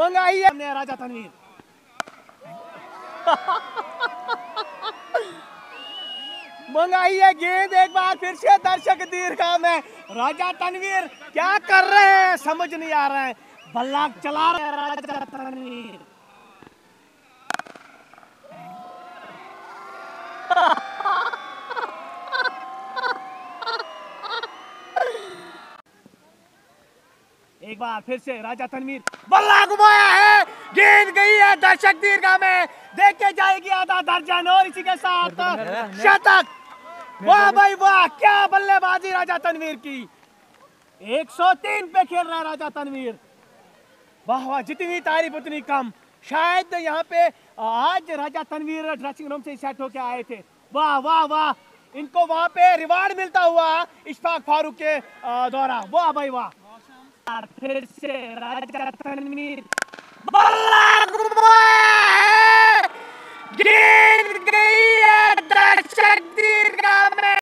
मंगाई है राजा तनवीर। मंगाई है गेंद एक बार फिर से दर्शक दीर्घा में। राजा तनवीर क्या कर रहे हैं समझ नहीं आ रहा है। बल्ला चला रहे हैं राजा तनवीर। एक बार फिर से राजा तनवीर बल्ला घुमाया है, गेंद गई है दर्शक दीर्घा में, देखे जाएगी आधा दर्जन और इसी के साथ शतक। वाह भाई वाह, क्या बल्लेबाजी राजा तनवीर की। 103 पे खेल रहा है राजा तनवीर। वाह वाह, जितनी तारीफ उतनी कम। शायद यहाँ पे आज राजा तनवीर ड्रेसिंग रूम से सेट होके आए थे। वाह वाह वाह, इनको वहां पे रिवार्ड मिलता हुआ इशफाक फारूक के द्वारा। वाह भाई वाह। फिर से राजा तनवीर बल्ला घुमाया है, गेंद गई है दर्शक दीर्घा में।